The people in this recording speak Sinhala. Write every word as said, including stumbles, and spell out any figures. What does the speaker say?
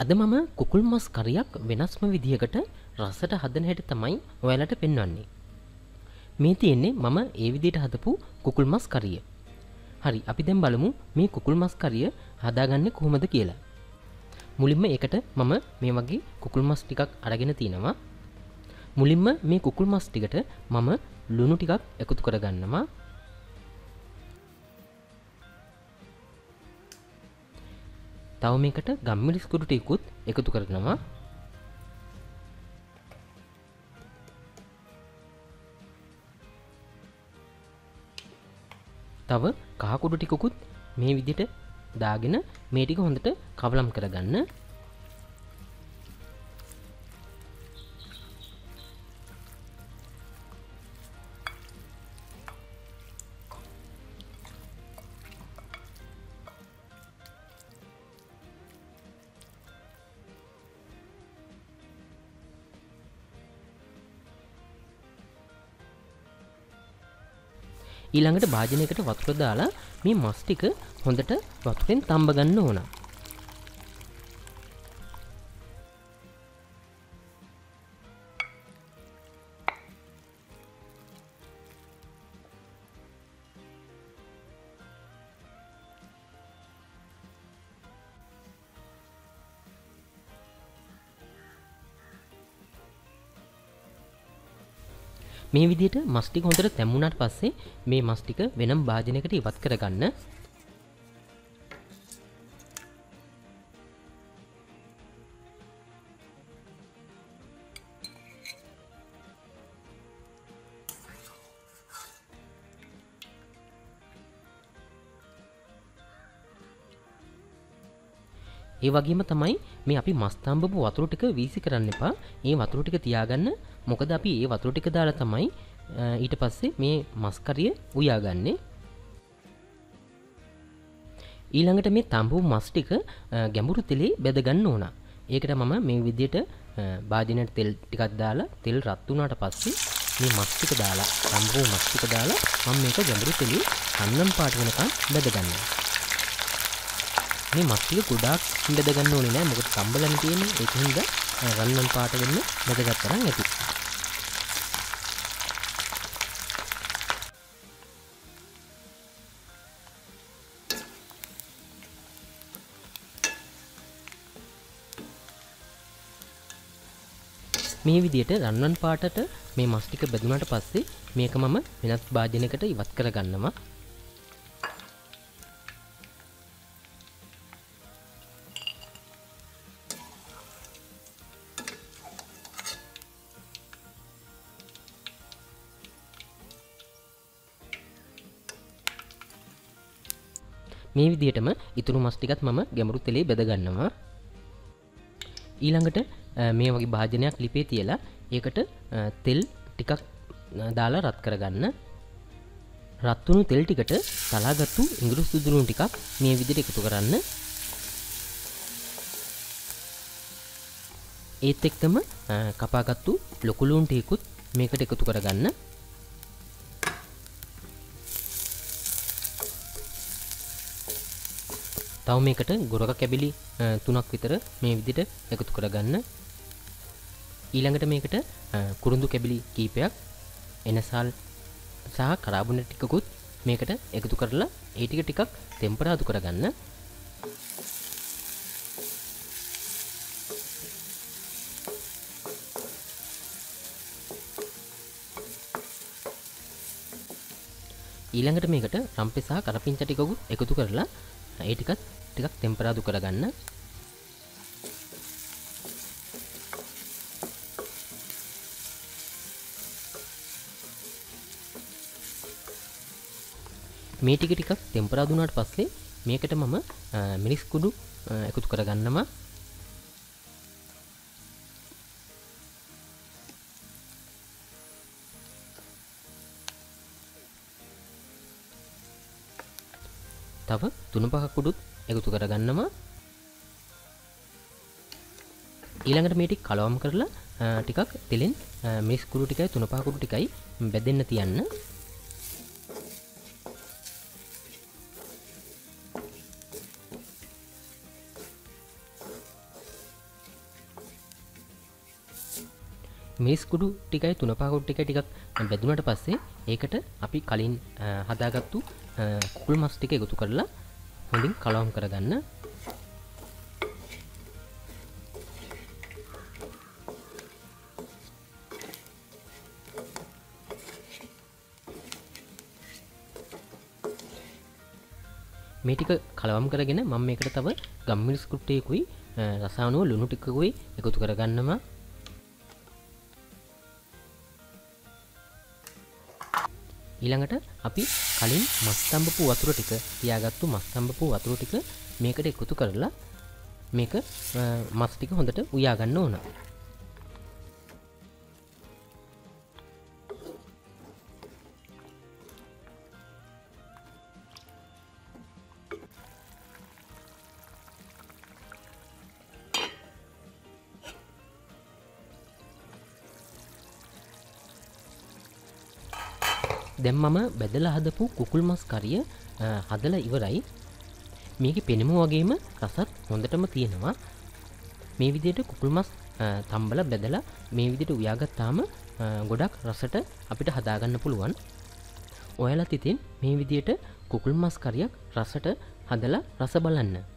අද මම කුකුල් මස් කරියක් වෙනස්ම විදිහකට රසට හදන හැටි තමයි ඔයාලට පෙන්වන්නේ. මේ තියෙන්නේ මම ඒ විදිහට හදපු කුකුල් මස් කරිය. හරි, අපි දැන් බලමු මේ කුකුල් මස් කරිය හදාගන්නේ කොහොමද කියලා. මුලින්ම ඒකට මම මේ වගේ කුකුල් මස් ටිකක් අරගෙන තිනවා. මුලින්ම මේ කුකුල් මස් ටිකට මම ලුණු ටිකක් එකතු කරගන්නවා. තව මේකට ගම්මිරිස් කුඩු ටිකකුත් එකතු කරනවා. තව කහ කුඩු ටිකකුත් මේ විදිහට දාගෙන මේ ටික හොඳට කවලම් කරගන්න. ඊළඟට භාජනයකට වතුර දාලා මේ මස් ටික හොඳට වතුරෙන් තඹ ගන්න ඕන. මේ විදිහට මස් ටික හොඳට තැම්බුණාට පස්සේ මේ මස් ටික වෙනම භාජනයකට ඉවත් කරගන්න. ඒ වගේම තමයි මේ අපි මස් තඹපු වතුර ටික වීසි කරන්න එපා. මේ වතුර ටික තියාගන්න. මොකද අපි මේ වතුර ටික දාලා තමයි ඊට පස්සේ මේ මස් කරිය උයාගන්නේ. ඊළඟට මේ තඹපු මස් ටික ගැඹුරු තෙලේ බෙද ගන්න ඕන. ඒකට මම මේ විදිහට භාජනයට තෙල් ටිකක් දාලා තෙල් රත් වුණාට පස්සේ මේ මස් ටික දාලා තඹපු මස් ටික දාලා මම මේක ගැඹුරු තෙලේ කන්නම් පාට වෙනකන් බෙද ගන්නවා. මේ මස් ටික ගොඩාක් බෙද ගන්න ඕනේ නෑ. මොකද තඹලන් තියෙන්නේ. ඒක හින්දා රන්නම් පාට වෙන්න බෙදගත්තරන් ඇති. මේ විදිහට රන්වන් පාටට මේ මස් ටික බෙදුනාට පස්සේ මේක මම වෙනත් භාජනයකට ඉවත් කරගන්නවා. මේ විදිහටම ඉතුරු මස් ටිකත් මම ගැඹුරු තෙලේ බෙද ගන්නවා. ඊළඟට මේ වගේ භාජනයක් ලිපේ තියලා ඒකට තෙල් ටිකක් දාලා රත් කරගන්න. රත් වුණු තෙල් ටිකට තලාගත්තු ඉඟුරු සුදුරුණු ටිකක් මේ විදිහට එකතු කරන්න. ඒත් එක්කම කපාගත්තු ලොකු ලුණු ටිකකුත් මේකට එකතු කරගන්න. තව මේකට ගොරක කැබිලි තුනක් විතර මේ විදිහට එකතු කරගන්න. ඊළඟට මේකට කුරුඳු කැබිලි කීපයක්, එනසල් සහ කාබෝනේට් ටිකකුත් මේකට එකතු කරලා ඒ ටික ටිකක් ටෙම්පරාදු කරගන්න. ඊළඟට මේකට රම්පේ සහ කරපිංචා ටිකකුත් එකතු කරලා ඒ ටිකත් ටිකක් ටෙම්පරාදු කරගන්න. මේ ටික ටිකක් ටෙම්පරාදු වුණාට පස්සේ මේකට මම මිරිස් කුඩු එකතු කරගන්නවා. තව තුන පහක් කුඩුත් එකතු කරගන්නවා. ඊළඟට මේ ටික කලවම් කරලා ටිකක් තෙලෙන් මිරිස් කුඩු ටිකයි තුන පහ කුඩු ටිකයි බෙදෙන්න තියන්න. මිරිස් කුඩු ටිකයි තුනපහ කුඩු ටිකයි ටිකක් බෙදුනට පස්සේ ඒකට අපි කලින් හදාගත්තු කුකුල් මස් ටික එකතු කරලා හොඳින් කලවම් කරගන්න. මේ ටික කලවම් කරගෙන මම මේකට තව ගම්මිරිස් කුට්ටියකුයි රසායනික ලුණු ටිකකුයි එකතු කරගන්නවා. ඊළඟට අපි කලින් මස් තඹපු වතුර ටික තියාගත්තු මස් තඹපු වතුර ටික මේකට එකතු කරලා මේක මස් ටික හොඳට උයා ගන්න ඕන. දැන් මම බෙදලා හදපු කුකුල් මස් කරිය හදලා ඉවරයි. මේකේ පෙනුම වගේම රසත් හොඳටම තියෙනවා. මේ විදිහට කුකුල් මස් තම්බලා බෙදලා මේ විදිහට උයාගත්තාම ගොඩක් රසට අපිට හදාගන්න පුළුවන්. ඔයාලත් ඉතින් මේ විදිහට කුකුල් මස් කරියක් රසට හදලා රස බලන්න.